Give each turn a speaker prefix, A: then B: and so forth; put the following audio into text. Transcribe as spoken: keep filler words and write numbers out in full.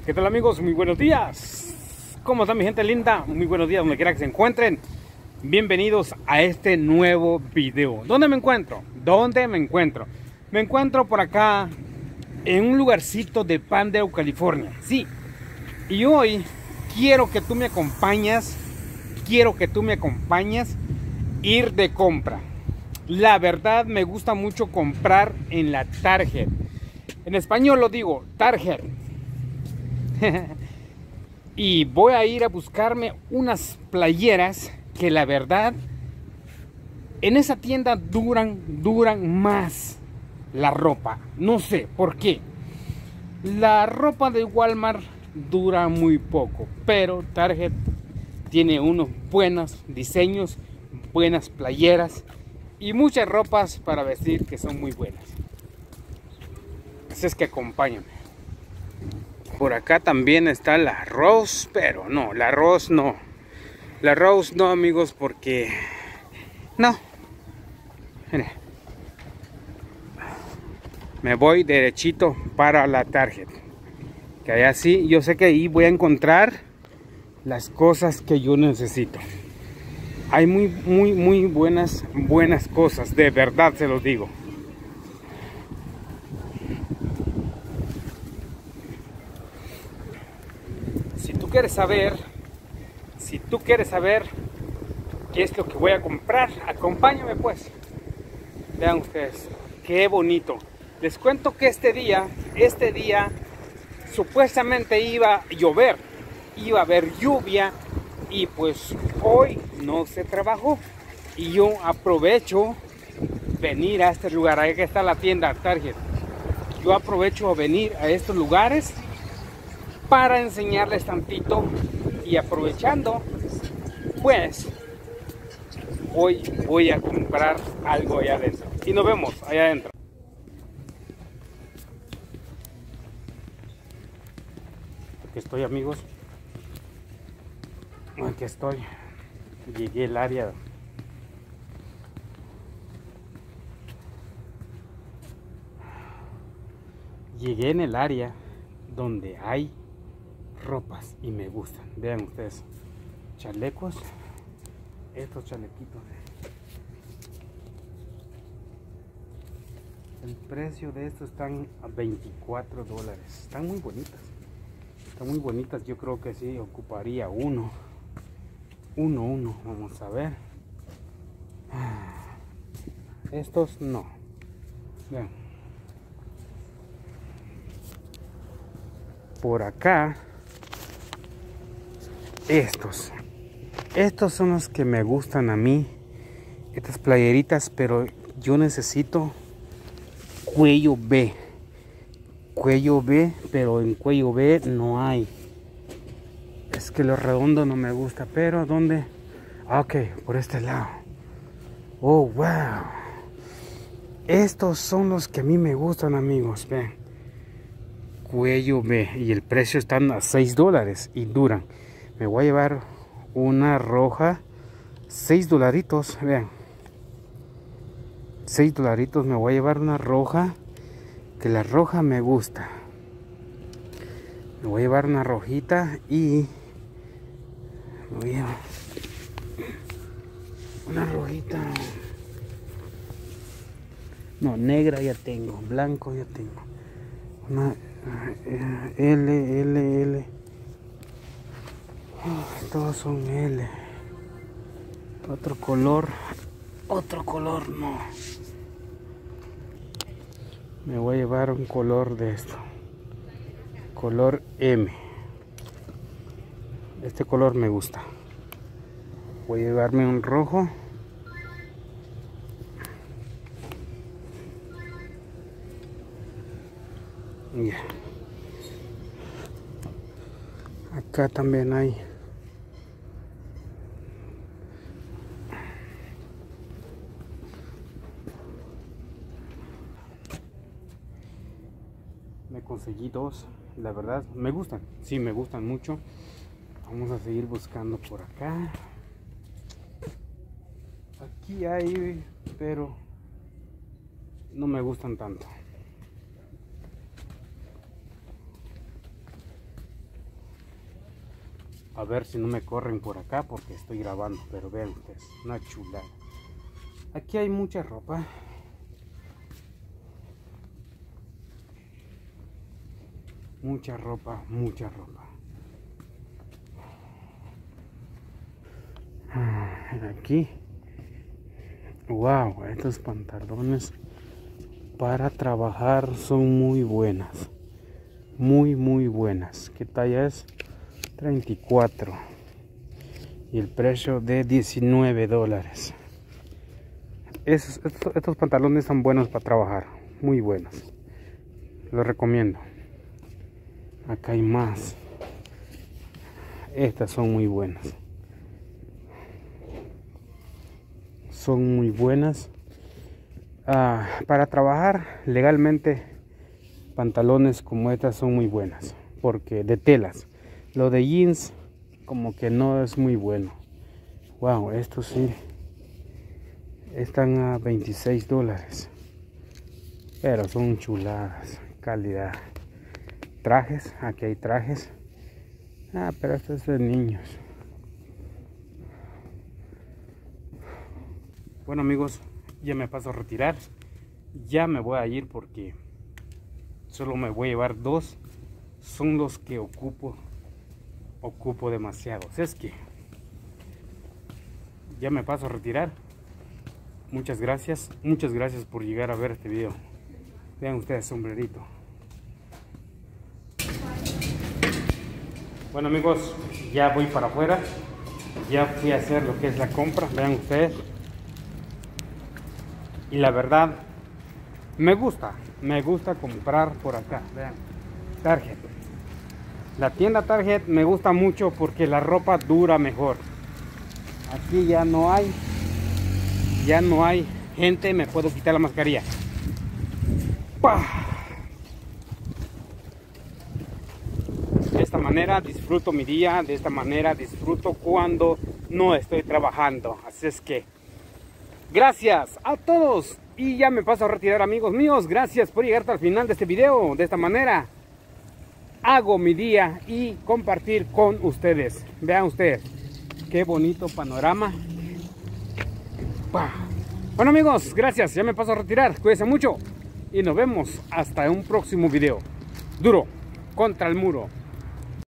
A: ¿Qué tal, amigos? Muy buenos días. ¿Cómo está mi gente linda? Muy buenos días donde quiera que se encuentren. Bienvenidos a este nuevo video. ¿Dónde me encuentro? ¿Dónde me encuentro? Me encuentro por acá en un lugarcito de Palmdale, California. Sí. Y hoy quiero que tú me acompañes. Quiero que tú me acompañes ir de compra. La verdad me gusta mucho comprar en la Target. En español lo digo, Target. Y voy a ir a buscarme unas playeras que la verdad en esa tienda duran, duran más la ropa. No sé por qué. La ropa de Walmart dura muy poco, pero Target tiene unos buenos diseños, buenas playeras y muchas ropas para vestir que son muy buenas. Así es que acompáñame. Por acá también está la Rose, pero no, la Rose no. La Rose no, amigos, porque no. Mire. Me voy derechito para la Target. Que allá sí, yo sé que ahí voy a encontrar las cosas que yo necesito. Hay muy, muy, muy buenas, buenas cosas, de verdad se los digo. Si tú quieres saber, si tú quieres saber qué es lo que voy a comprar, acompáñame pues. Vean ustedes, qué bonito. Les cuento que este día, este día supuestamente iba a llover, iba a haber lluvia y pues hoy no se trabajó. Y yo aprovecho venir a este lugar, ahí que está la tienda Target. Yo aprovecho a venir a estos lugares para enseñarles tantito y aprovechando, pues hoy voy a comprar algo allá adentro y nos vemos allá adentro. Aquí estoy, amigos, aquí estoy, llegué al área llegué en el área donde hay ropas y me gustan. Vean ustedes, chalecos, estos chalequitos, el precio de estos están a veinticuatro dólares. Están muy bonitas, están muy bonitas. Yo creo que sí ocuparía uno uno uno vamos a ver. Estos no. Vean, por acá estos estos son los que me gustan a mí, estas playeritas, pero yo necesito cuello B, cuello B, pero en cuello B no hay. Es que lo redondo no me gusta, pero ¿dónde? Ah, ok, por este lado. Oh, wow. Estos son los que a mí me gustan, amigos. Ven, cuello B, y el precio están a seis dólares y duran. Me voy a llevar una roja, seis dolaritos, vean, seis dolaritos. Me voy a llevar una roja, que la roja me gusta. Me voy a llevar una rojita y me voy a llevar una rojita. No, negra ya tengo, blanco ya tengo. Una L, L, L. Oh, todos son L. Otro color, otro color no. Me voy a llevar un color de esto, color M. Este color me gusta. Voy a llevarme un rojo. Ya. Acá también hay. Me conseguí dos, la verdad me gustan, sí me gustan mucho. Vamos a seguir buscando por acá. Aquí hay, pero no me gustan tanto. A ver si no me corren por acá porque estoy grabando. Pero vean ustedes, una chulada. Aquí hay mucha ropa. Mucha ropa, mucha ropa. Aquí. Wow, estos pantalones para trabajar son muy buenas. Muy, muy buenas. ¿Qué talla es? treinta y cuatro. Y el precio de diecinueve dólares. Estos, estos, estos pantalones son buenos para trabajar. Muy buenos. Los recomiendo. Acá hay más. Estas son muy buenas. Son muy buenas. Ah, para trabajar legalmente, pantalones como estas son muy buenas. Porque de telas. Lo de jeans como que no es muy bueno. Wow, estos sí. Están a veintiséis dólares. Pero son chuladas. Calidad. Trajes, aquí hay trajes. Ah, pero esto es de niños. Bueno amigos, ya me paso a retirar. Ya me voy a ir porque solo me voy a llevar dos. Son los que ocupo. Ocupo demasiado. Es que ya me paso a retirar. Muchas gracias. Muchas gracias por llegar a ver este video. Vean ustedes, sombrerito. Bueno amigos, ya voy para afuera. Ya fui a hacer lo que es la compra. Vean ustedes. Y la verdad, me gusta. Me gusta comprar por acá. Vean. Target. La tienda Target me gusta mucho porque la ropa dura mejor. Aquí ya no hay. Ya no hay gente. Me puedo quitar la mascarilla. ¡Pah! De esta manera disfruto mi día. De esta manera disfruto cuando no estoy trabajando. Así es que gracias a todos. Y ya me paso a retirar amigos míos. Gracias por llegar hasta el final de este video. De esta manera hago mi día y compartir con ustedes. Vean ustedes qué bonito panorama. ¡Pah! Bueno amigos, gracias. Ya me paso a retirar. Cuídense mucho y nos vemos hasta un próximo video. Duro contra el muro.